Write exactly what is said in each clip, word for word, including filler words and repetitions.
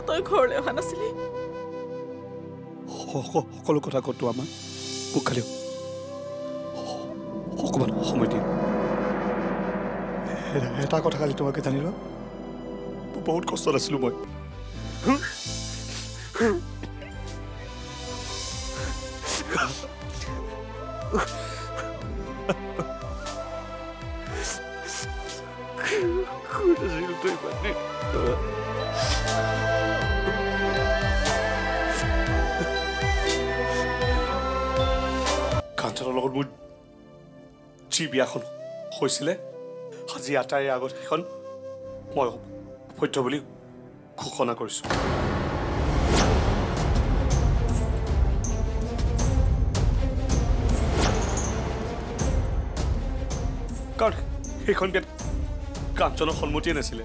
তই ঘৰলৈ অহা নাছিলি সকলো কথা কতো আমাৰ মোক খালি অকমান সময় দিম এটা কথা খালি তোমাকে জানি ল বহুত কষ্টত আছিলো মই কাঞ্চনৰ লগত মোৰ যি বিয়াখন হৈছিলে আজি আটাইৰে আগত সেইখন মই সত্য বুলি ঘোষণা কৰিছো কাৰণ সেইখন বিয়াত কাঞ্চনৰ সন্মতিয়ে নাছিলে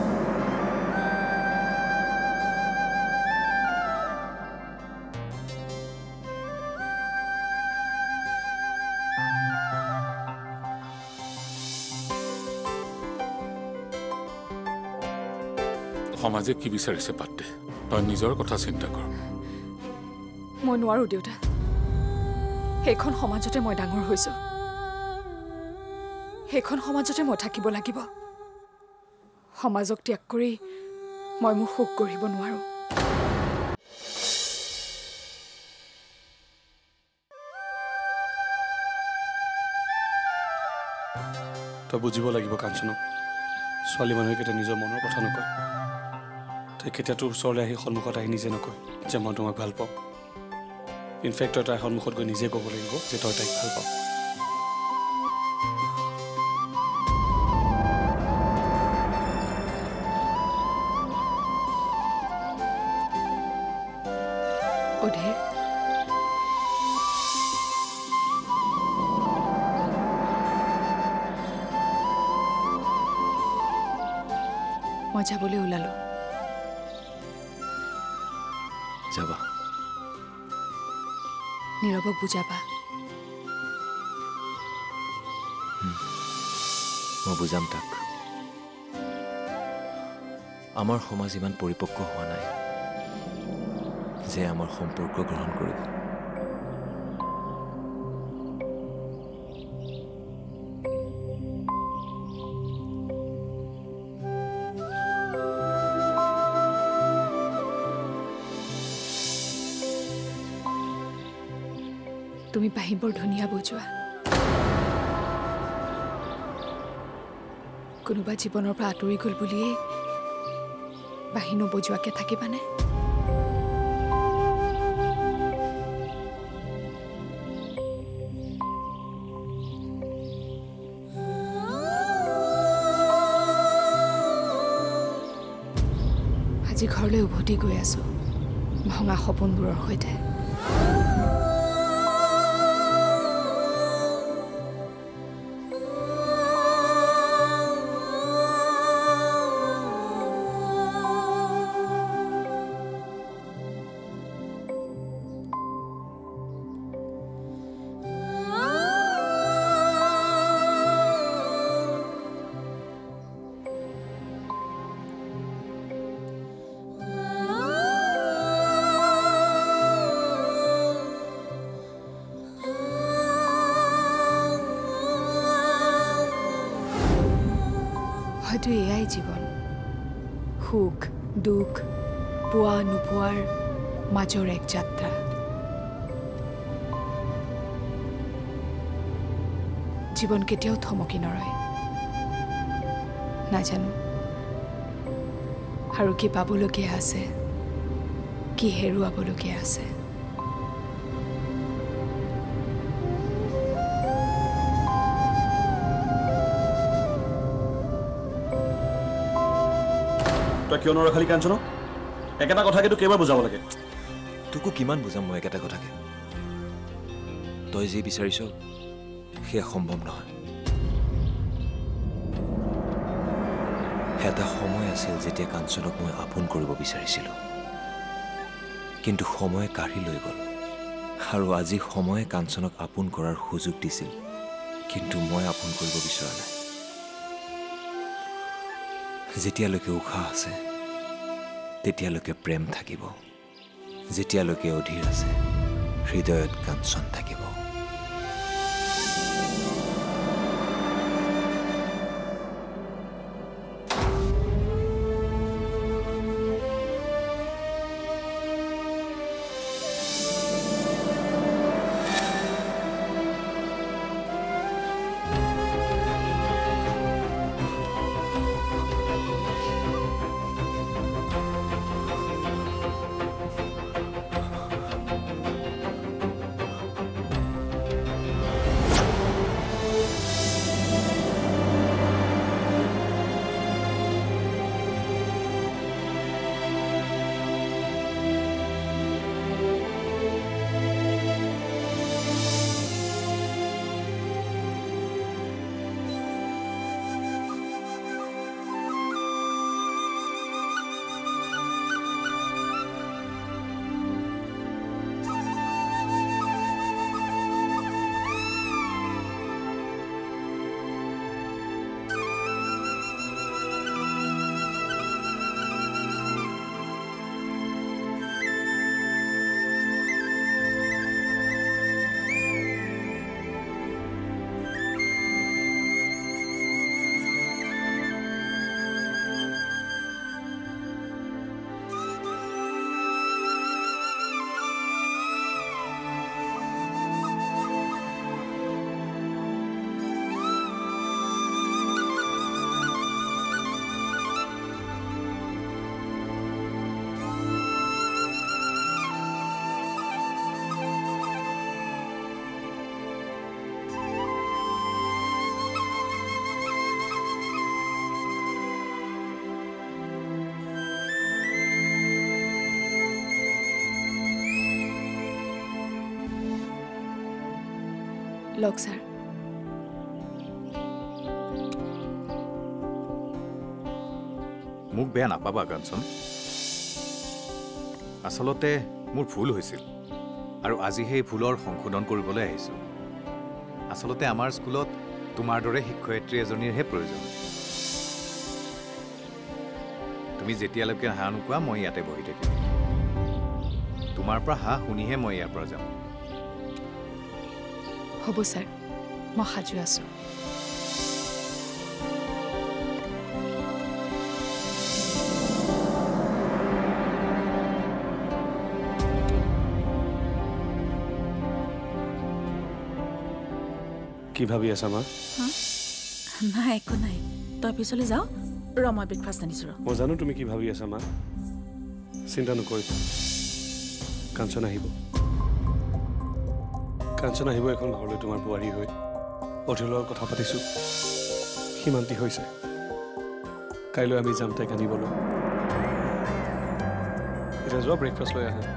সমাজে কি বিচাৰিছে বাদ দে তই নিজৰ কথা চিন্তা কৰ মই নোৱাৰো দেউতা সেইখন সমাজতে মই ডাঙৰ হৈছো সেইখন সমাজতে মই থাকিব লাগিব সমাজক ত্যাগ কৰি মই মোৰ সুখ কৰিব নোৱাৰো তই বুজিব লাগিব কাঞ্চনক ছোৱালী মানুহে কেতিয়া নিজৰ মনৰ কথা নকয় তাই কেতিয়া তোৰ ওচৰলৈ আহি সন্মুখত আহি নিজে নকয় যে মই তোমাক ভাল পাওঁ ইনফেক্ট তই তাইৰ সন্মুখত গৈ নিজে ক'ব লাগিব যে তই তাইক ভাল পাওঁ অধীৰ মই যাবলৈ ওলালো যাবা নীৰৱক বুজাবা মই বুজাম তাক আমাৰ সমাজ ইমান পৰিপক্ক হোৱা নাই যে আমাৰ সম্পৰ্ক গ্ৰহণ কৰিব তুমি বাঁহী বৰ ধুনীয়া বুজোৱা কোনোবা জীৱনৰ পৰা আঁতৰি গ'ল বুলিয়েই বাঁহী নবজোৱাকে থাকিবানে আজি ঘৰলৈ উভতি গৈ আছো ভঙা সপোনবোৰৰ সৈতে হয়তো এয়াই জীৱন সুখ দুখ পোৱা নোপোৱাৰ মাজৰ এক যাত্ৰা জীৱন কেতিয়াও থমকি নৰয় নাজানো আৰু কি পাবলগীয়া আছে কি হেৰুৱাবলগীয়া আছে তই কিয় নৰখালি কাঞ্চন একেটা কথাকে তো কেইবাৰ বুজাব লাগে তোকো কিমান বুজাম মই একেটা কথাকে তই যি বিচাৰিছ সেয়া সম্ভৱ নহয় এটা সময় আছিল যেতিয়া কাঞ্চনক মই আপোন কৰিব বিচাৰিছিলোঁ কিন্তু সময়ে কাঢ়ি লৈ গ'ল আৰু আজি সময়ে কাঞ্চনক আপোন কৰাৰ সুযোগ দিছিল কিন্তু মই আপোন কৰিব বিচৰা নাই যেতিয়ালৈকে উশাহ আছে তেতিয়ালৈকে প্ৰেম থাকিব যেতিয়ালৈকে অধীৰ আছে হৃদয়ত কাঞ্চন থাকিব লওক ছাৰ মোক বেয়া নাপাবা কাঞ্চন আচলতে মোৰ ভুল হৈছিল আৰু আজি সেই ভুলৰ সংশোধন কৰিবলৈ আহিছোঁ আচলতে আমাৰ স্কুলত তোমাৰ দৰে শিক্ষয়িত্ৰী এজনীৰহে প্ৰয়োজন তুমি যেতিয়ালৈকে হাঁহ নোকোৱা মই ইয়াতে বহি থাকিম তোমাৰ পৰা হাঁহ শুনিহে মই ইয়াৰ পৰা যাম হ'ব ছাৰ মই সাজু আছোঁ কি ভাবি আছা মা নাই একো নাই তই পিছলৈ যাও ৰ মই ব্ৰেকফাষ্ট আনিছোঁ ৰ মই জানো তুমি কি ভাবি আছা মা চিন্তা নকৰিবা কাঞ্চন আহিব কাঞ্চন আহিব এখন ঘৰলৈ তোমাৰ বোৱাৰী হৈ অধীৰৰ লগত কথা পাতিছোঁ সীমান্তি হৈছে কাইলৈ আমি যাম তাইক আনিবলৈ এতিয়া যোৱা ব্ৰেকফাষ্ট লৈ আহা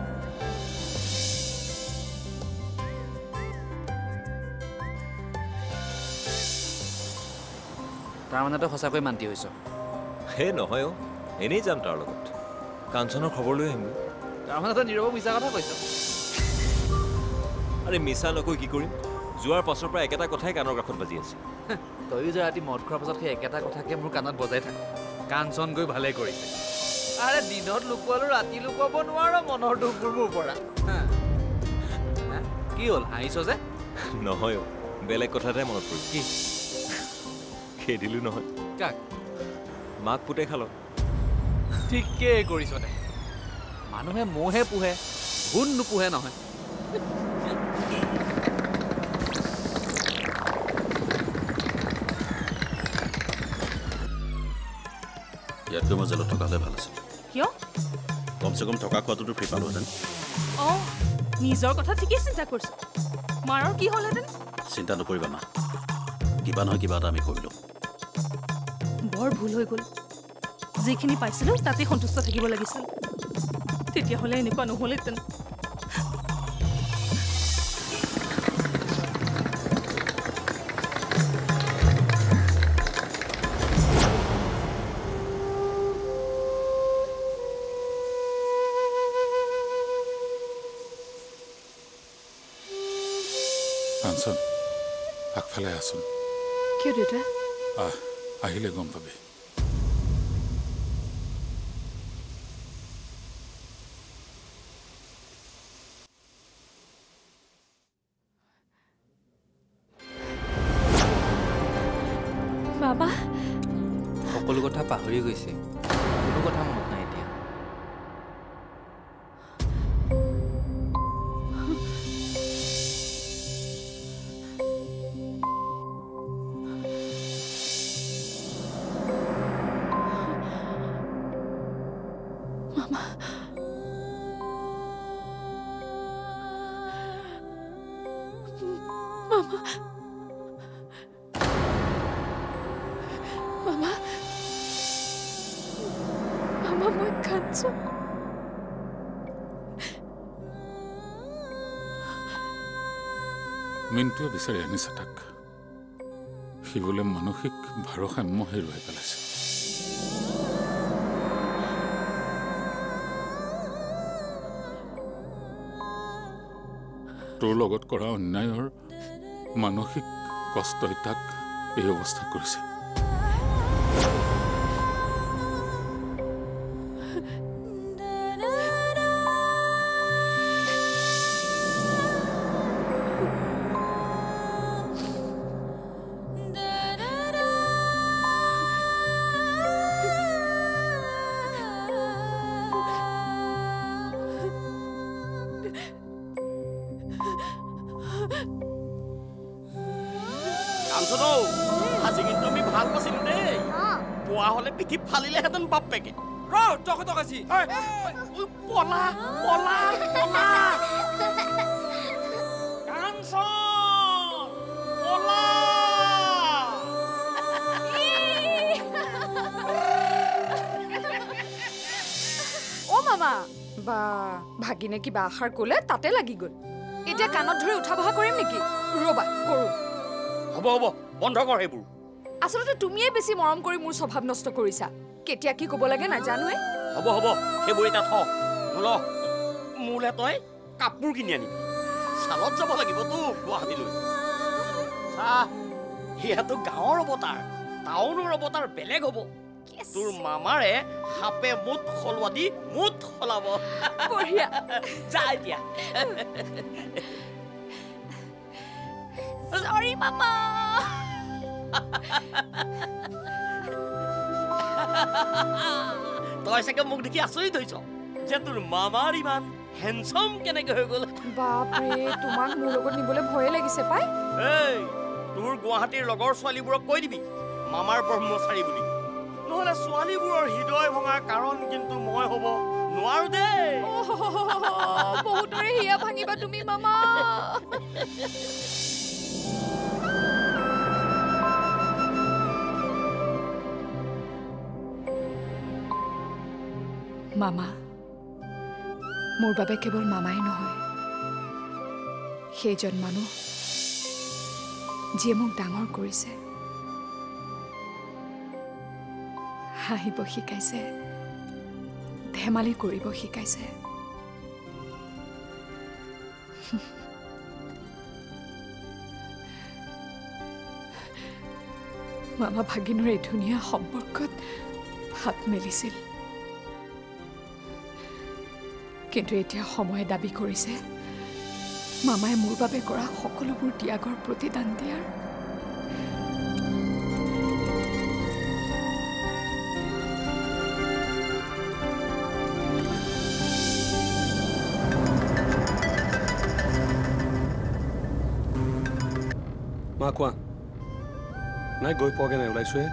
তাৰমানে তই সঁচাকৈ মান্তি হৈছ হে নহয় এনেই যাম তাৰ লগত কাঞ্চনৰ খবৰ লৈ আহিম তাৰমানে তই নীৰৱক মিছা কথা কৈছ আৰে মিছা নকৈ কি কৰিম যোৱাৰ পাছৰ পৰা একেটা কথাই কাণৰ কাষত বাজি আছে তয়ো যে ৰাতি মদ খোৱাৰ পাছত সেই একেটা কথাকে মোৰ কাণত বজাই থাক কাঞ্চন গৈ ভালে কৰিছে আৰে দিনত লুকুৱালো ৰাতি লুকুৱাব নোৱাৰ মনৰ দুখবোৰ মোৰ পৰা কি হ'ল হাঁহিছ যে নহয় বেলেগ কথা এটাই মনত পৰিল কি খেদিলোঁ নহয় কাক মাক পুতে খালক ঠিকেই কৰিছ দে মানুহে মহে পোহে গুণ নোপোহে নহয় ইয়াতকৈ মই জেলত থকা হ'লে ভাল আছিল কিয় কমচে কম থকা খোৱাটোতো ফ্ৰী পালোহেঁতেন অঁ নিজৰ কথা ঠিকেই চিন্তা কৰিছ মাৰৰ কি হ'লহেঁতেন চিন্তা নকৰিবা মা কিবা নহয় কিবা এটা আমি কৰিলোঁ বৰ ভুল হৈ গ'ল যিখিনি পাইছিলোঁ তাতে সন্তুষ্ট থাকিব লাগিছিল তেতিয়াহ'লে এনেকুৱা নহ'লহেঁতেন কাঞ্চন আগফালে আছোন কিয় দেউতা আহ আহিলে গম পাবি সকলো কথা পাহৰি গৈছে কোনো কথা মনত নাই এতিয়া মিন্টুৱে বিচাৰি আনিছে তাক সি বোলে মানসিক ভাৰসাম্য হেৰুৱাই পেলাইছে তোৰ লগত কৰা অন্যায়ৰ মানসিক কষ্টই তাক এই অৱস্থা কৰিছে আজি কিন্তু আমি ভাল পাইছিলো দেই পোৱা হলে পিঠি ফালিলেহেঁতেন বাপেকে ৰ টক টক আজি পলা পলা পলা কাঞ্চন পলা অ মামা বা ভাগিনে কিবা আশাৰ কলে তাতে লাগি গল এতিয়া কাণত ধৰি উঠা বহা কৰিম নেকি ৰবা কৰো হ'ব হ'ব বন্ধ কৰ সেইবোৰ আচলতে তুমিয়ে বেছি মৰম কৰি মোৰ স্বভাৱ নষ্ট কৰিছা কেতিয়া কি ক'ব লাগে নাজানোৱে হ'ব হ'ব সেইবোৰ এটা থ বোল মোলে তই কাপোৰ কিনি আনিবি চালত যাব লাগিব তো গুৱাহাটীলৈ চা সিহঁতো গাঁৱৰ অৱতাৰ টাউনৰ অৱতাৰ বেলেগ হ'ব তোৰ মামাৰে সাপে মুঠ সলোৱা দি মুঠ সলাব বঢ়িয়া যা এতিয়া সৰি মামা তই চাগে মোক দেখি আচৰিত হৈছ যে তোৰ মামাৰ ইমান হেণ্ডচাম কেনেকে হৈ গ'ল বাপৰে তোমাক মোৰ লগত নিবলৈ ভয়ে লাগিছে পাই এই তোৰ গুৱাহাটীৰ লগৰ ছোৱালীবোৰক কৈ দিবি মামাৰ ব্ৰহ্মচাৰী বুলি নহলে ছোৱালীবোৰৰ হৃদয় ভঙাৰ কাৰণ কিন্তু মই হ'ব নোৱাৰো দেই বহুতৰে হিয়া ভাঙিবা তুমি মামা মামা মোৰ বাবে কেৱল মামাই নহয় সেইজন মানুহ যিয়ে মোক ডাঙৰ কৰিছে হাঁহিব শিকাইছে ধেমালি কৰিব শিকাইছে মামা ভাগিনৰ এই ধুনীয়া সম্পৰ্কত হাত মেলিছিল কিন্তু এতিয়া সময়ে দাবী কৰিছে মামাই মোৰ বাবে কৰা সকলোবোৰ ত্যাগৰ প্ৰতিদান দিয়াৰ মা কোৱা নাই গৈ পোৱাগে নাই ওলাইছোহে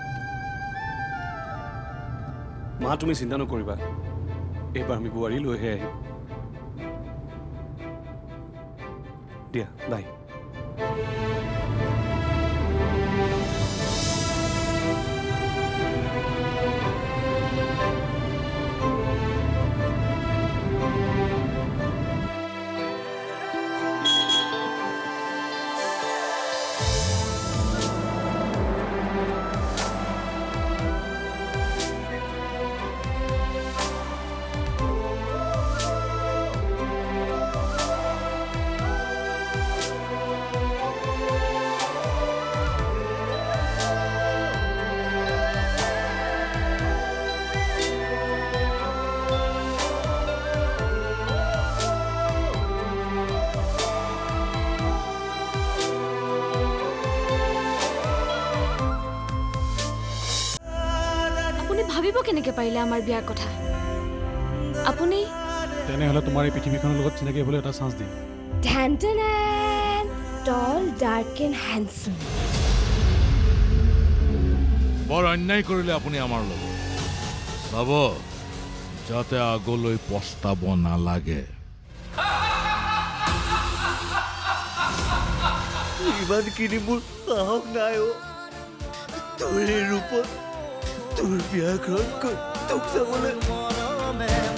মা তুমি চিন্তা নকৰিবা এইবাৰ আমি বোৱাৰী লৈহে আহিম দিয়া বাই ভাবিব কেনেকৈ পাৰিলে আমাৰ বিয়াৰ কথা আপুনি তেনেহ'লে তোমাৰ এই পৃথিৱীখনৰ লগত চিনাকি হ'বলৈ এটা চান্স দিম tall, dark and handsome. বৰ অন্যায় কৰিলে আপুনি আমাৰ লগত চাব যাতে আগলৈ পস্তাব নালাগে ইমানখিনি মোৰ সাহস নাই অ' তোৰ এই ৰূপত তোৰ বিয়াঘৰত গৈ তোক চাবলৈ